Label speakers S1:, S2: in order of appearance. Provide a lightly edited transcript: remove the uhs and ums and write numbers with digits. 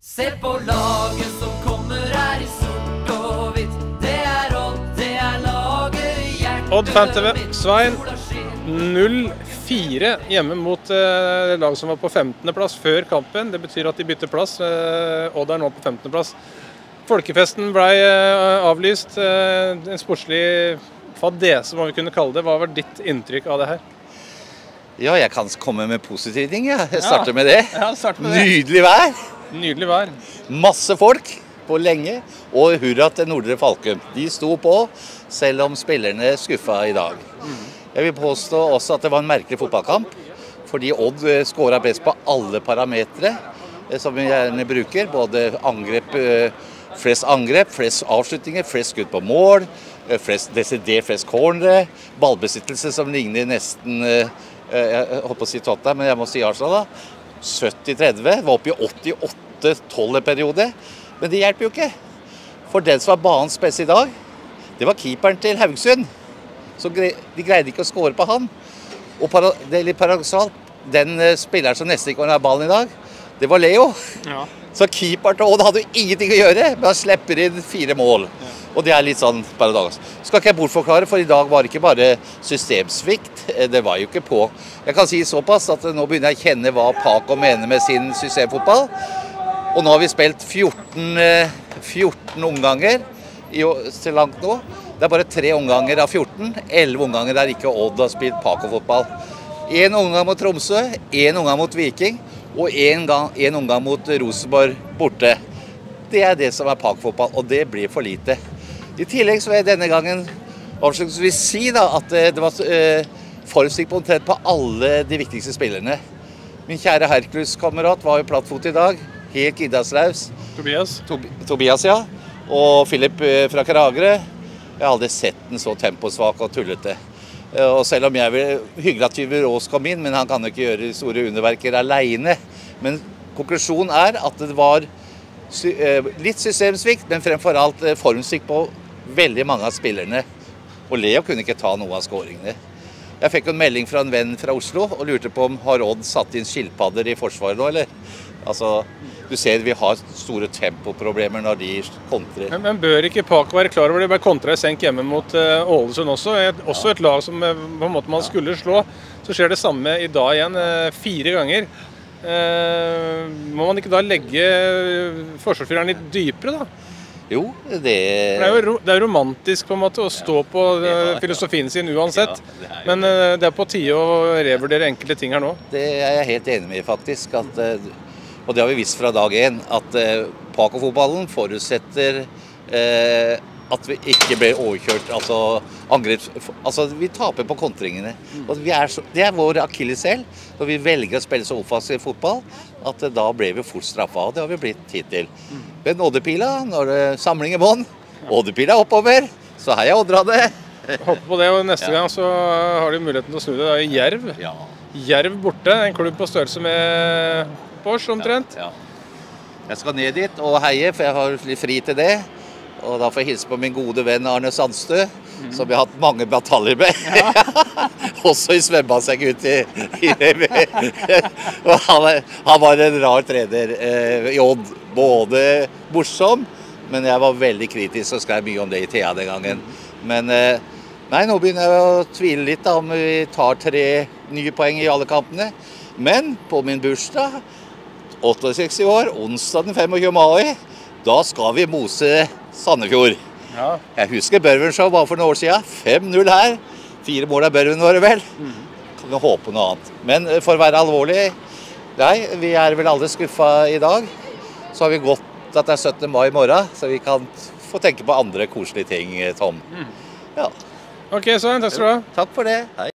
S1: Se på laget som kommer her i sort og hvitt. Det er Odd, det er laget i hjertet.
S2: Odd Fan TV, Svein 0-4 hjemme mot lag som var på 15. plass før kampen. Det betyr at de bytter plass. Odd er nå på 15. plass. Folkefesten ble avlyst. En sportslig fadese, må vi kunne kalle det. Hva var ditt inntrykk av det her?
S3: Ja, jeg kan komme med positive ting. Jeg starter med det.
S2: Ja, start med det.
S3: Nydelig vær.
S2: Nydelig vær.
S3: Masse folk på lenge. Og hurra til Nordre Falkum. De sto på, selv om spillerne skuffa i dag. Jeg vil påstå også at det var en merkelig fotballkamp. Fordi Odd skåret best på alle parametre som vi gjerne bruker. Både flest angrep, flest avslutninger, flest skudd på mål, desidert flest cornere, ballbesittelse som ligner nesten, jeg holdt på å si Tottenham, men jeg må si Arsenal da, 70-30, var oppe i 88-12 periode, men det hjelper jo ikke. For den som var banens beste i dag, det var keeperen til Haugesund, så de greide ikke å skåre på han. Og det er litt paradoksalt, den spilleren som nesten ikke var ballen i dag, det var Leo. Ja. Så keeper til Odd hadde jo ingenting å gjøre, men han slipper inn 4 mål. Ja. Og det er litt sånn paradoks. Skal ikke jeg bortforklare, for i dag var det ikke bare systemsvikt, det var jo ikke på. Jeg kan si såpass at nå begynner jeg å kjenne hva Paco mener med sin systemfotball. Og nå har vi spilt 14 omganger så langt nå. Det er bare 3 omganger av 14, 11 omganger der ikke Odd har spilt Paco-fotball. 1 omgang mot Tromsø, 1 omgang mot Viking, og en omgang mot Rosenborg borte. Det er det som er Paco-fotball, og det blir for lite. I tillegg så vil jeg denne gangen avslutningsvis si da, at det var forutsikt på omtrent på alle de viktigste spillerne. Min kjære Hercules-kamerat var jo plattfot i dag, helt giddaslaus. Tobias, ja. Og Philip fra Kragerø. Jeg har aldri sett den så temposvak og tullete. Og selv om jeg vil hyggelig at Tyver Aas kom inn, men han kan jo ikke gjøre store underverker alene. Men konklusjonen er at det var litt systemsvikt, men fremfor alt formsvikt på veldig mange av spillerne. Og Leo kunne ikke ta noe av skåringene. Jeg fikk en melding fra en venn fra Oslo og lurte på om har Odd satt inn skilpadder i forsvaret nå, eller? Altså, du ser vi har store tempoproblemer når de kontrer. Men
S2: bør ikke Paco være klar over det? Bare kontra i senk hjemme mot Ålesund også. Også et lag som på en måte man skulle slå. Så skjer det samme i dag igjen, 4 ganger. Må man ikke da legge forsvarsfireren litt dypere da?
S3: Jo, det
S2: er jo romantisk på en måte å stå på filosofien sin uansett, men det er på tide å revurdere enkelte ting her nå. Det
S3: er jeg helt enig med faktisk, og det har vi visst fra dag 1, at Paco-fotballen forutsetter at vi ikke blir overkjørt, altså vi taper på kontringene. Og det er vår akilleshæl, når vi velger å spille så offensiv fotball, at da ble vi fort straffa, og det har vi blitt hittil. Men Oddepila, når det samlinger bånd, Oddepila oppover, så har jeg Oddra det.
S2: Håper på det, og neste gang så har de muligheten til å snu det da i Jerv. Ja. Jerv borte, en klubb på størrelse med Bosch omtrent. Ja.
S3: Jeg skal ned dit og heie, for jeg har litt fri til det. Og da får jeg hilse på min gode venn Arne Sandstø, som jeg har hatt mange bataljer med. Ja. Også i svømmebasseng ute i Han var en rar trener i Odd. Både morsom, men jeg var veldig kritisk og skrev mye om det i TA den gangen. Men nei, nå begynner jeg å tvile litt da, om vi tar 3 nye poeng i alle kampene. Men på min bursdag, 68 år, onsdag den 25. mai, da skal vi mose Sandefjord. Ja. Jeg husker Børven Show bare for noen år siden. 5-0 her. 4 mål av Børven var det vel. Kan vi håpe noe annet. Men for å være alvorlig, nei, vi er vel aldri skuffet i dag. Så har vi godt at det er 17. mai i morgen, så vi kan få tenke på andre koselige ting, Tom. Ja.
S2: Ok, så takk skal du ha.
S3: Takk for det. Hei.